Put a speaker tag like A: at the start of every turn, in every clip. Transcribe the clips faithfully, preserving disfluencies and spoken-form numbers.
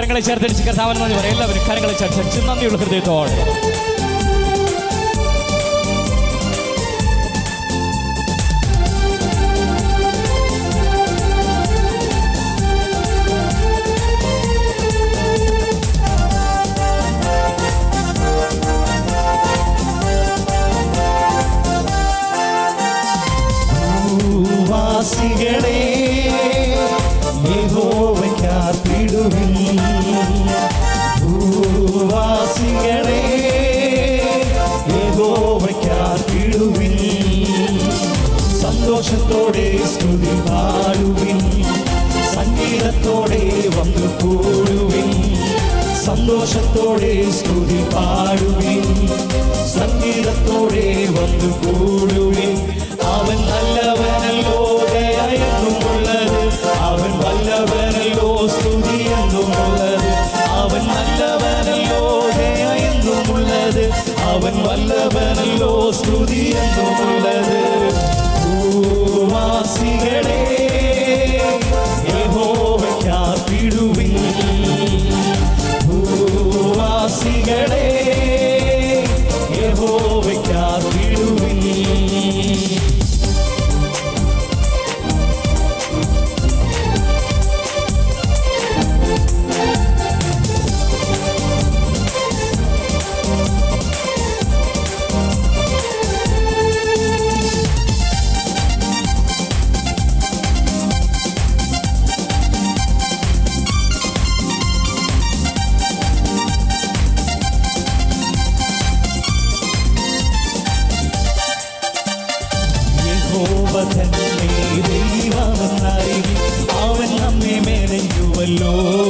A: കരങ്ങളെ ചേർത്തടിച്ച് കർത്താവൻ നന്ദി പറയാം. എല്ലാവരും കരങ്ങളെ ചേർത്തടിച്ച് നന്ദിയുള്ള ഹൃദയത്തോടെ
B: ഭൂവാസികളെ യഹോവയ്ക്കാർപ്പിടുവിൻ. ഭൂവാസികളെ യഹോവയ്ക്കാർപ്പിടുവിൻ. സന്തോഷത്തോടെ സ്തുതി പാടുവിൻ. സംഗീതത്തോടെ വന്നു കൂടുവിൻ. സന്തോഷത്തോടെ സ്തുതി പാടുവിൻ. സംഗീതത്തോടെ വന്നു കൂടുവിൻ. അവൻ നല്ലവനല്ലോ, ദയയെന്നുമുള്ളത്. അവൻ വല്ലവനല്ലോ, സ്തുതിയെന്നുമുള്ളത്. അവൻ നല്ലവനല്ലോ, ദയയെന്നുമുള്ളത്. അവൻ വല്ലവനല്ലോ, സ്തുതിയെന്നുമുള്ളത്. ഭൂവാസികളെ യഹോവയ്ക്കാർപ്പിടുവിൻ. ഭൂവാസികളെ യഹോവയ്ക്കാർപ്പിടുവിൻ. അവൻ നമ്മെ മെനഞ്ഞുവല്ലോ.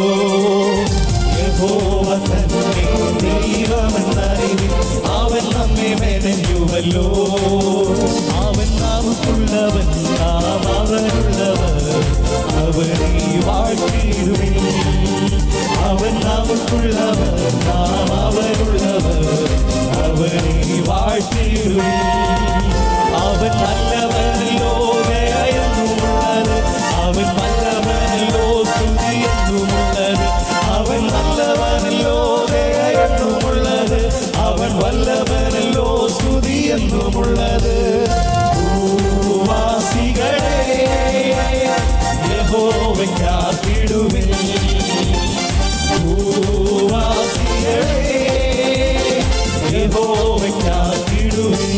B: യഹോവ തന്നെ ദൈവമെന്നറിവിൻ. അവൻ നമ്മെ മെനഞ്ഞുവല്ലോ. അവൻ നമുക്കുള്ളവൻ, നാം അവനുള്ളവർ. അവനെ വാഴ്ത്തിയിടുവിൻ. അവൻ നമുക്കുള്ളവർ, നാം അവനുള്ളവർ. അവനെ വാഴ്ത്തിയിടുവിൻ. അവൻ നല്ലവനല്ലോ, ദയയെന്നുമുള്ളത്. അവൻ വല്ലവനല്ലോ, സ്തുതിയെന്നുമുള്ളത്. അവൻ നല്ലവനല്ലോ, ദയയെന്നുമുള്ളത്. അവൻ വല്ലവനല്ലോ, സ്തുതിയെന്നുമുള്ളത്. ഭൂവാസികളെ യഹോവയ്ക്കാർപ്പിടുവിൻ. ഭൂവാസികളെ യഹോവയ്ക്കാർപ്പിടുവിൻ.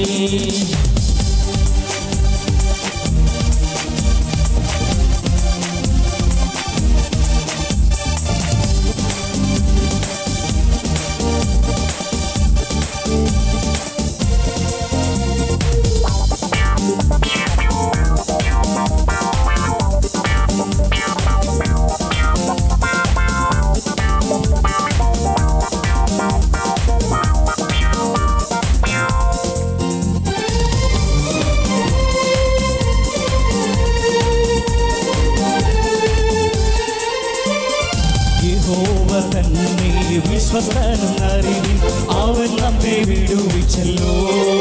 B: വിശ്വസ്തനെന്നറിവിൻ. അവൻ നമ്മെ വിടുവിച്ചല്ലോ.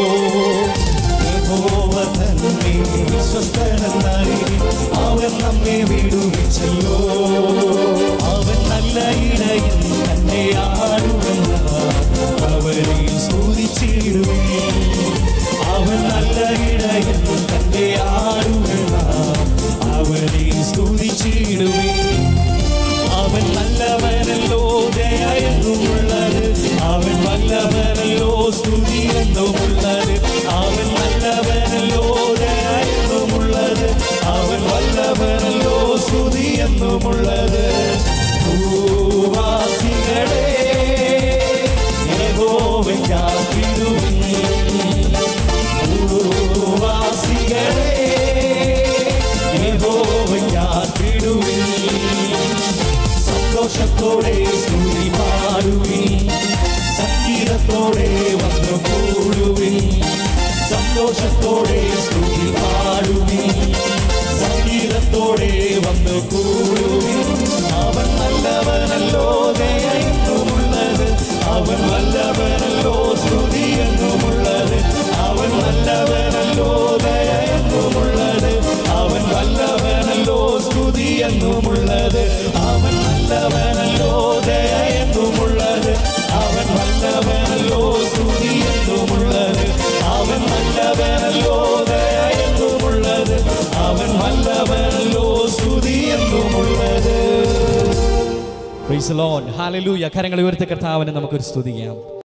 B: യഹോവ തന്നെ വിശ്വസ്തനെന്നറിവിൻ. അവൻ നമ്മെ വിടുവിച്ചല്ലോ. അവൻ നല്ല ഇടയൻ തന്നെ ആടുവെന്ന അവനെ സ്തുതിച്ചിടുവിൻ. അവൻ നല്ല ഇടയൻ തന്നെ ആടുവെന്ന അവനെ സ്തുതിച്ചിടുവിൻ. അവൻ നല്ലവനല്ലോ, ദയയെന്നുമുള്ളത്. അവൻ വല്ലവനല്ലോ, സ്തുതിയെന്നുമുള്ളത്. അവൻ നല്ലവനല്ലോ, ദയയെന്നുമുള്ളത്. അവൻ വല്ലവനല്ലോ, സ്തുതിയെന്നുമുള്ളത്. ഭൂവാസികളെ യഹോവയ്ക്കാർപ്പിടുവിൻ. ഭൂവാസികളെ യഹോവയ്ക്കാർപ്പിടുവിൻ. സന്തോഷത്തോടെ സ്തുതി പാടുവിൻ. സംഗീതത്തോടെ വന്നു കൂടുവിൻ. സന്തോഷത്തോടെ സ്തുതി പാടുവിൻ. സംഗീതത്തോടെ വന്നു കൂടുവിൻ. അവൻ നല്ലവനല്ലോ, ദയയെന്നുമുള്ളത്. അവൻ വല്ലവനല്ലോ, സ്തുതിയെന്നുമുള്ളത്. അവൻ നല്ലവനല്ലോ, ദയയെന്നുമുള്ളത്. അവൻ വല്ലവനല്ലോ, സ്തുതിയെന്നുമുള്ളത്. അവൻ നല്ലവനല്ലോ,
A: പ്രൈസ് ദി ലോർഡ്. ഹല്ലേലൂയ. കരങ്ങൾ ഉയർത്തി കർത്താവിനെ നമുക്കൊരു സ്തുതിക്കാം.